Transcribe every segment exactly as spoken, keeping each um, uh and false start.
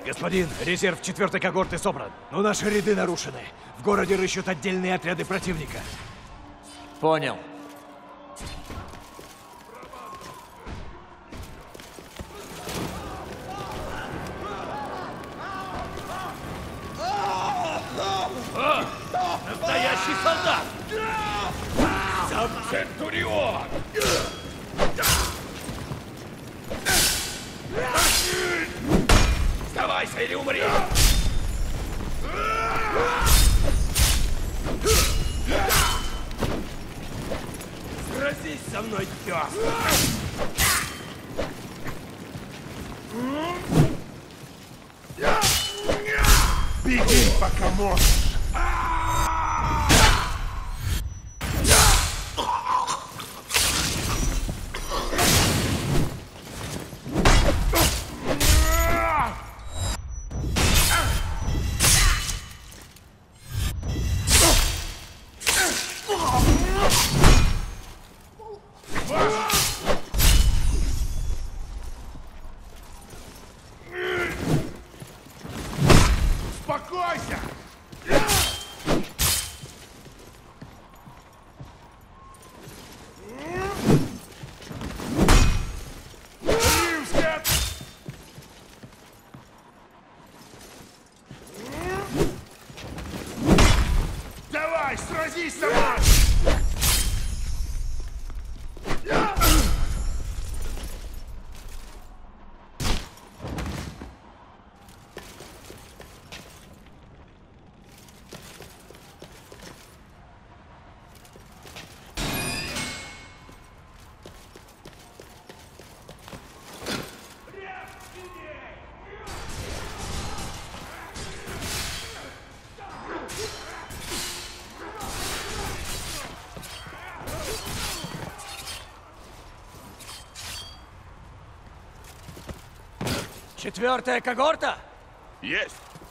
Господин, резерв четвертой когорты собран, но наши ряды нарушены. В городе рыщут отдельные отряды противника. Понял. А, настоящий солдат! Сам Центурион! Сдавайся или умри! Сразись со мной, пес! Беги, пока можешь! Успокойся! Римскет! Давай, сразись со мной! Четвертая когорта? Есть!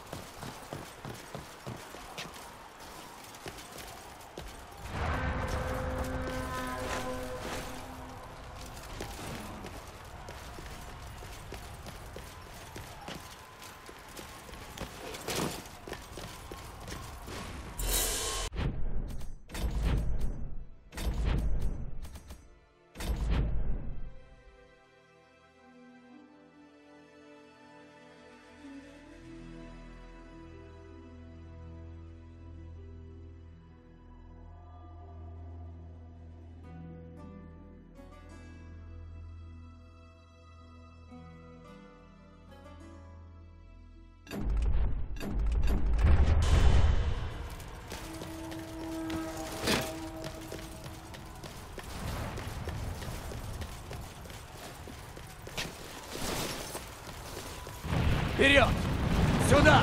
Вперед! Сюда!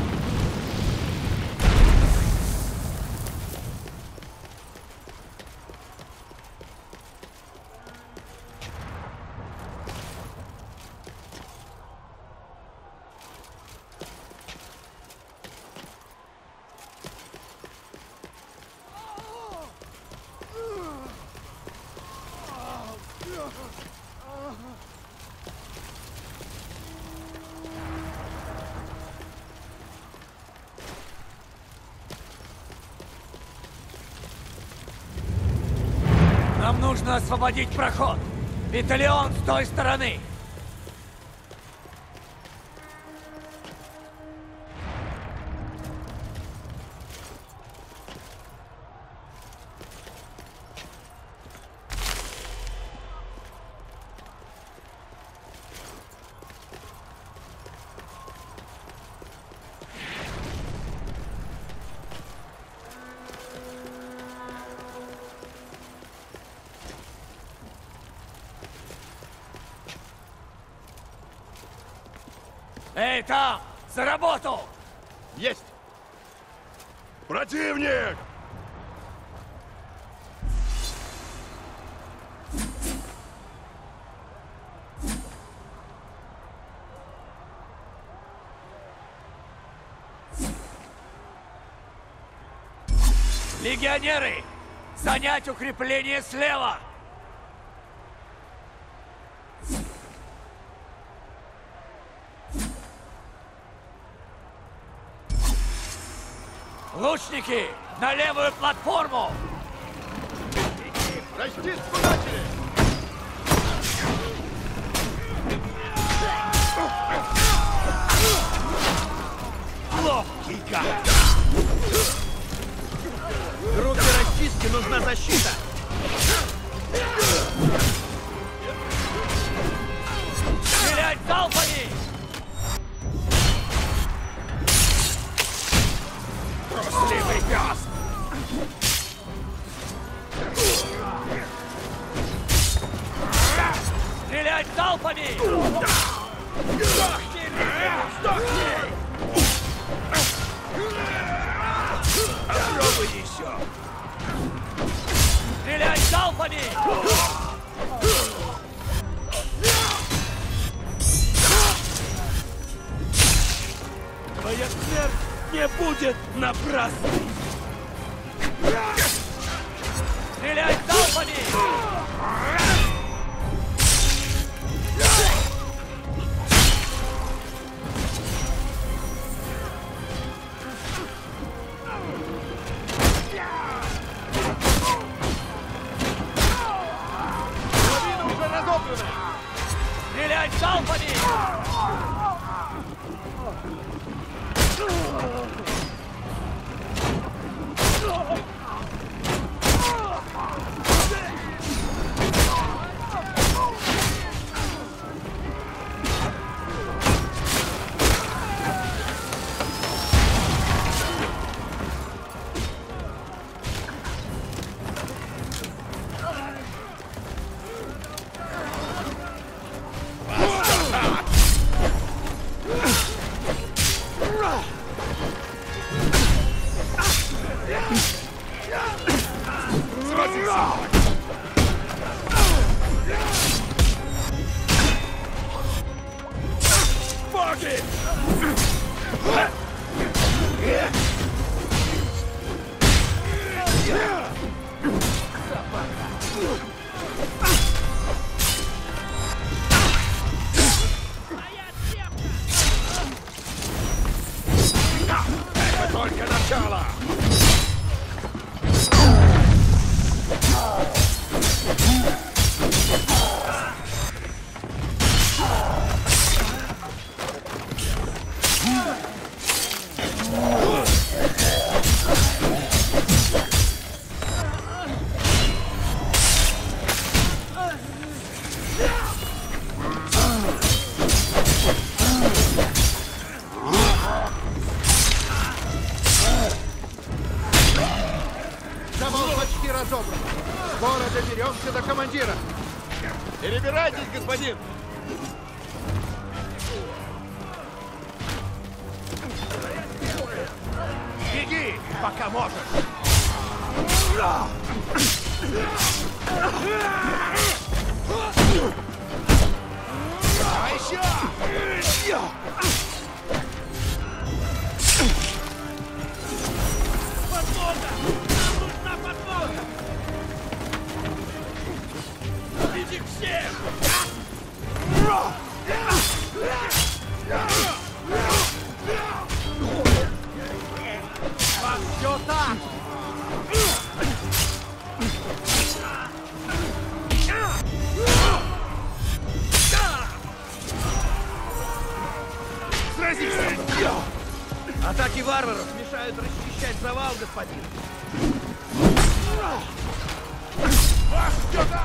Нам нужно освободить проход! Виталион с той стороны! Эй, там! За работу! Есть! Противник! Легионеры! Занять укрепление слева! Лучники, на левую платформу! Расчистку начали! Ловкий гад! Группе расчистки нужна защита! Стрелять залпами! Трусливый пес! Стрелять залпами! Сдохни, Риден, сдохни! Попробуй еще! Стрелять залпами! Твоя смерть не будет напрасной! Стрелять залпами! Половина уже разобрана! Стрелять залпами! Боги! Это только начало! Завал почти разобран. Скоро доберемся до командира. Перебирайтесь, господин! Беги, пока можешь. А еще! Подмога! Нам нужна подмога! Иди всех! Все так! Сразись! Атаки варваров мешают расчищать завал, господин. Вас сюда!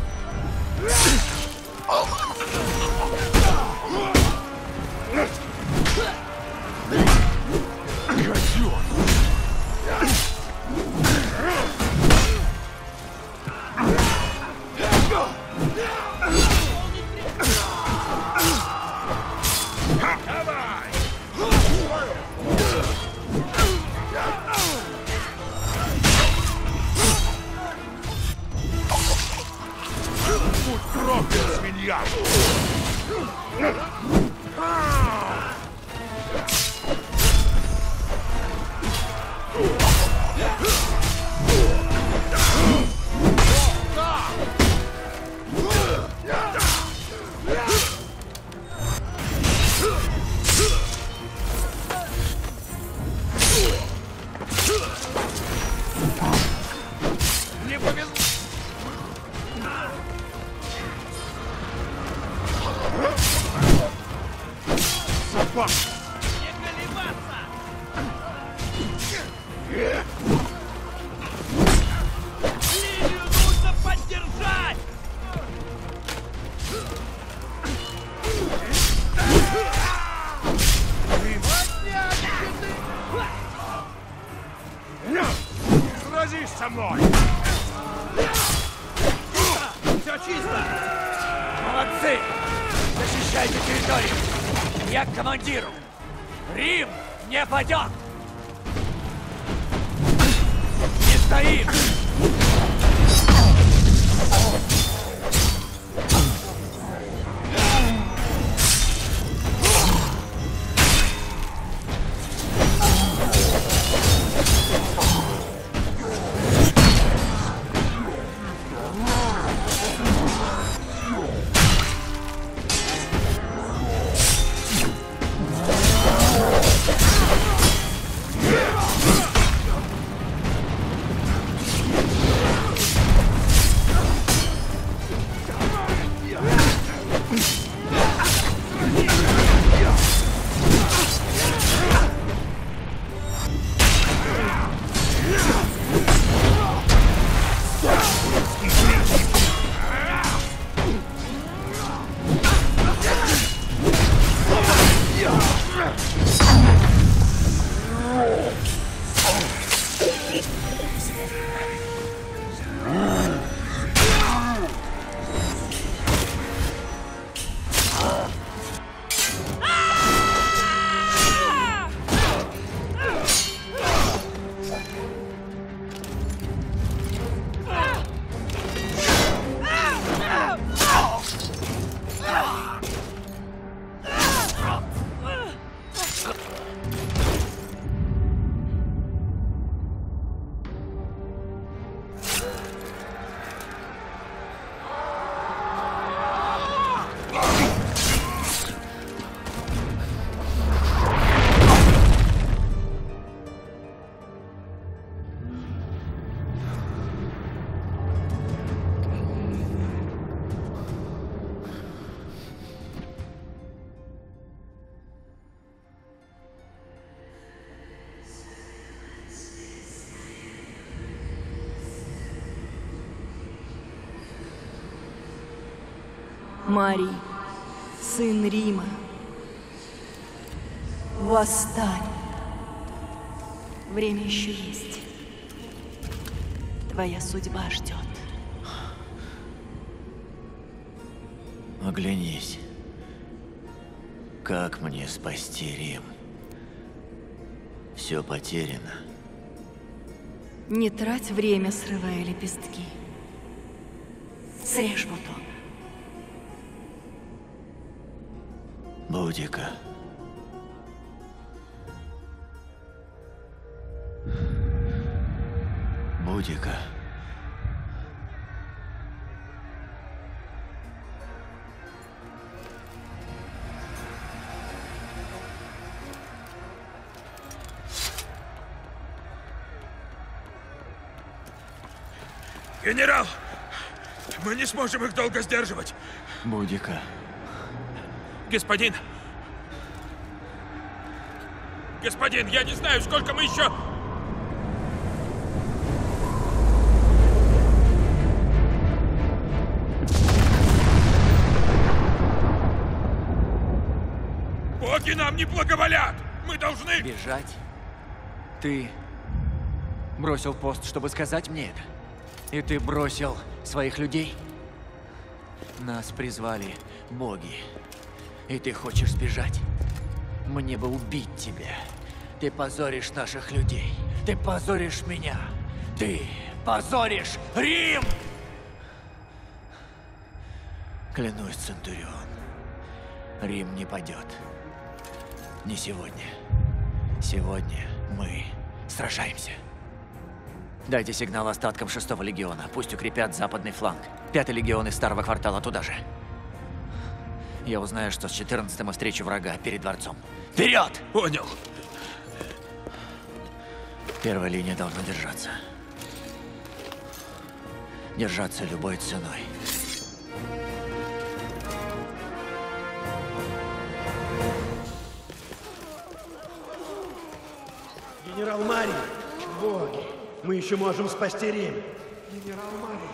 Давай! Будь проклят, свинья! Собак! Не колебаться! Лилию нужно поддержать! Сразись со мной! Все чисто! Молодцы! Защищайте территорию! Я к командиру! Рим не падет! Не стоим! Марий, сын Рима, восстань. Время еще есть. Твоя судьба ждет. Оглянись. Как мне спасти Рим? Все потеряно. Не трать время, срывая лепестки. Срежь бутон. Будика. Будика. Генерал! Мы не сможем их долго сдерживать! Будика. Господин! Господин, я не знаю, сколько мы еще... Боги нам не благоволят! Мы должны... Бежать? Ты бросил пост, чтобы сказать мне это? И ты бросил своих людей? Нас призвали боги. И ты хочешь сбежать? Мне бы убить тебя. Ты позоришь наших людей. Ты позоришь меня. Ты позоришь Рим! Клянусь, Центурион, Рим не падет. Не сегодня. Сегодня мы сражаемся. Дайте сигнал остаткам шестого легиона. Пусть укрепят западный фланг. Пятый легион из старого квартала туда же. Я узнаю, что с четырнадцатым мы встречу врага перед дворцом. Вперед! Понял. Первая линия должна держаться. Держаться любой ценой. Генерал Марий! Боги! Мы еще можем спасти Рим! Генерал Марий!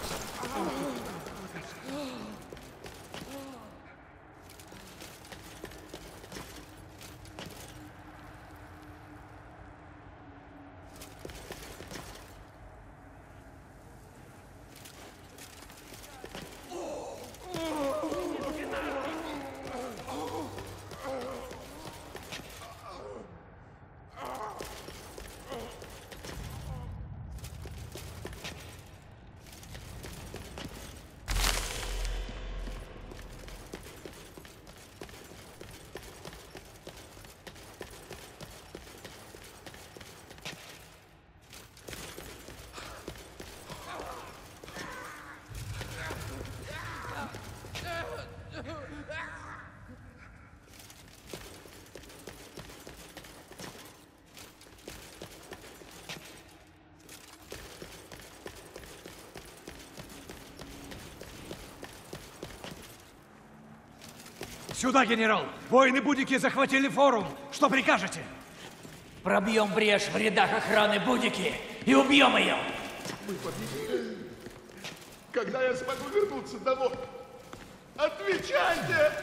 Сюда, генерал! Воины Будики захватили форум. Что прикажете? Пробьем брешь в рядах охраны Будики и убьем ее! Мы победили. Когда я смогу вернуться домой? Отвечайте!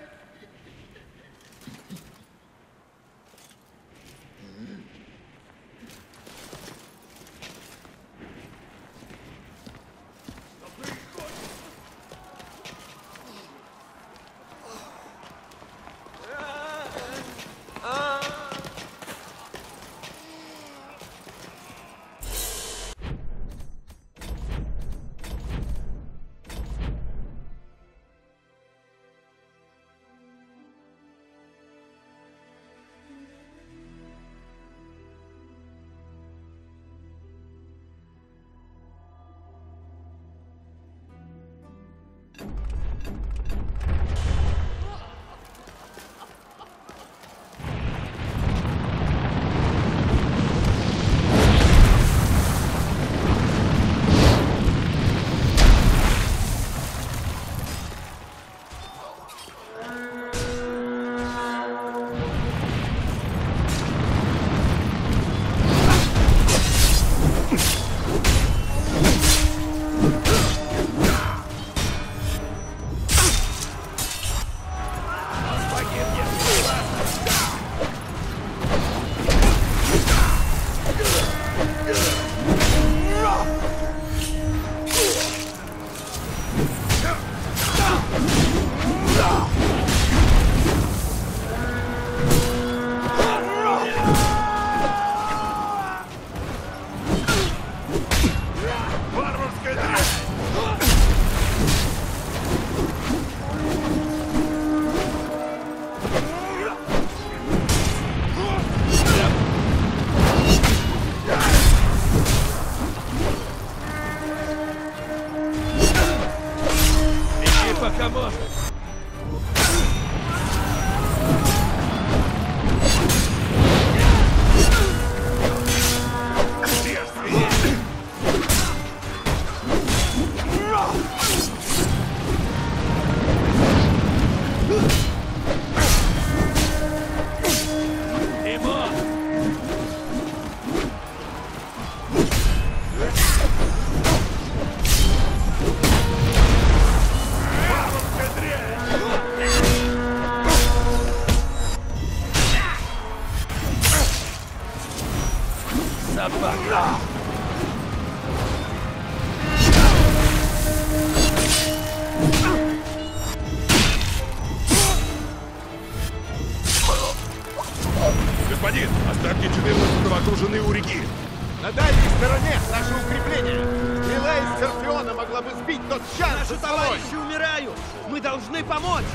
Господин, остатки четырнадцатого окружены у реки. На дальней стороне наше укрепление. Стрела из Скорпиона могла бы сбить тот шанс. Наши товарищи умирают! Мы должны помочь!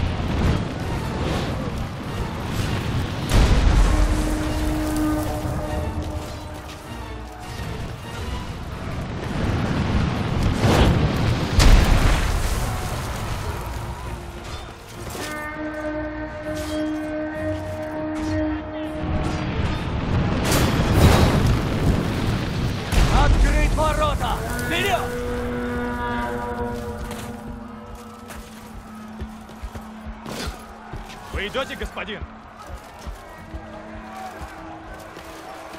Открыть ворота! Вперед! Вы идете, господин?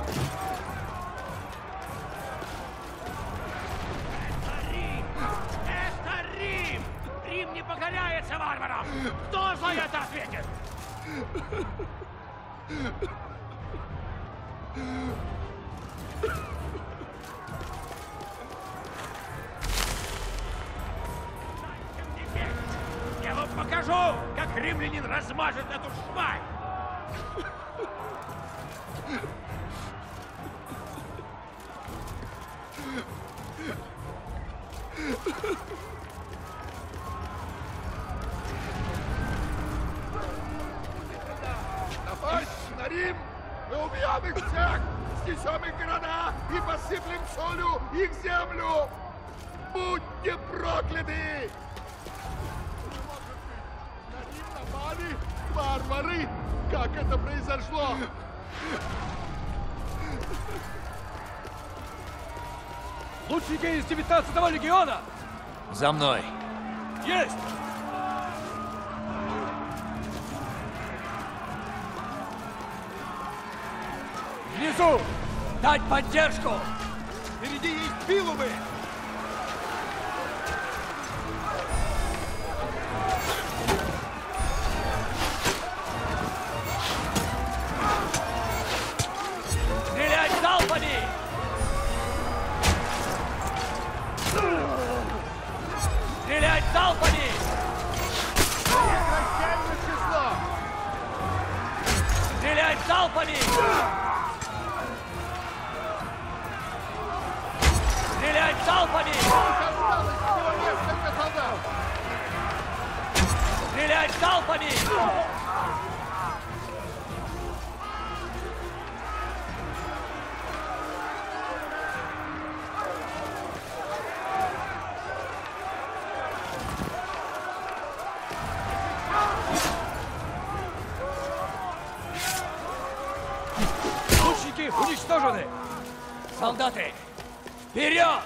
Это Рим! Рим не покоряется варварам! Кто за это ответит? Я вам покажу, как римлянин размажет эту шваль! Напасть на Рим! Мы убьем их всех! Снесем их города и посыплем солью их землю! Будьте прокляты! На Рим напали варвары! Как это произошло? Лучники из девятнадцатого легиона! За мной! Есть! Внизу! Дать поддержку! Впереди есть пилумы! Стрелять залпами! Стрелять залпами! Прекращаем число! Стрелять залпами! Стрелять залпами! Осталось всего несколько солдат! Стрелять залпами! Лучники уничтожены! Солдаты! Вперед!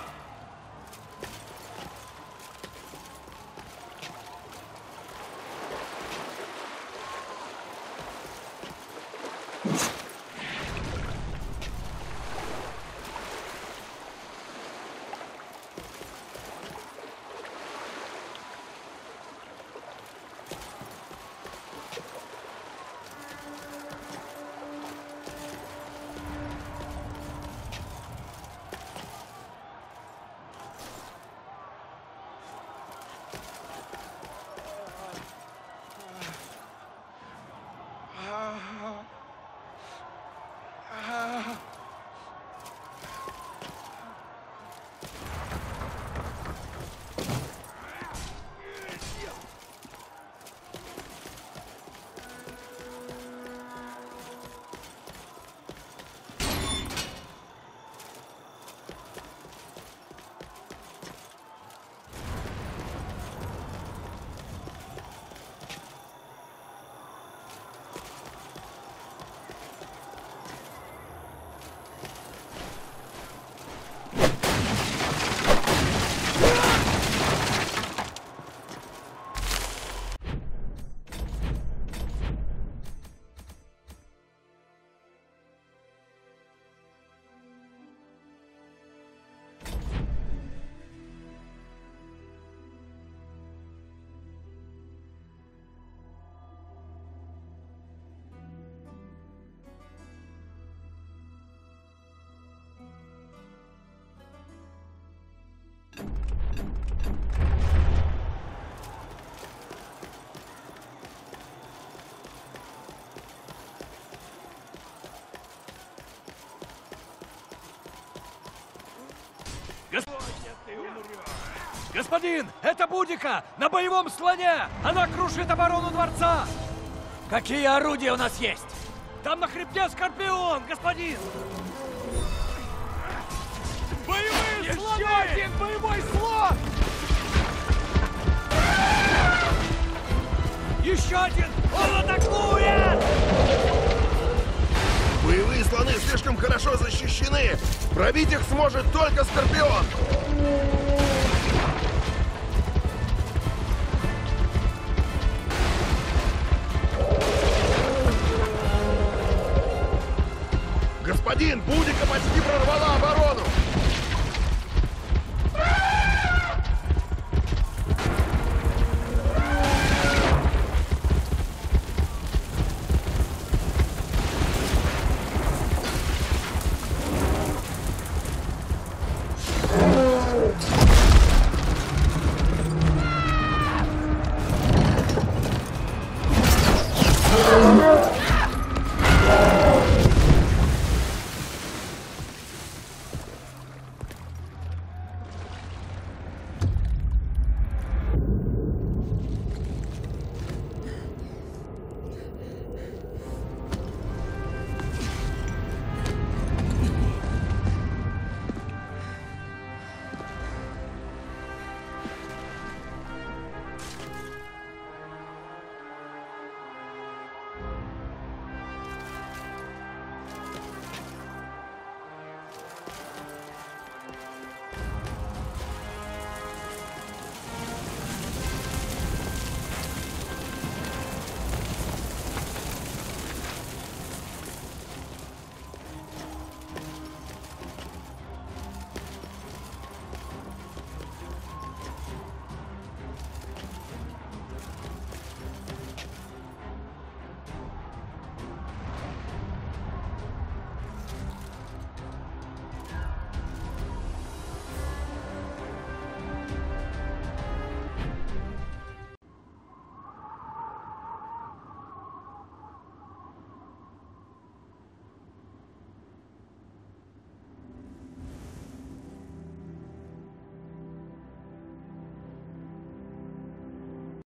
Гос- Господин, это Будика! На боевом слоне! Она крушит оборону дворца! Какие орудия у нас есть? Там на хребте Скорпион, господин! Боевые слоны! Еще один боевой слон! Еще один! Он атакует! Боевые слоны слишком хорошо защищены! Пробить их сможет только Скорпион! Господин, Будика почти прорвала оборону!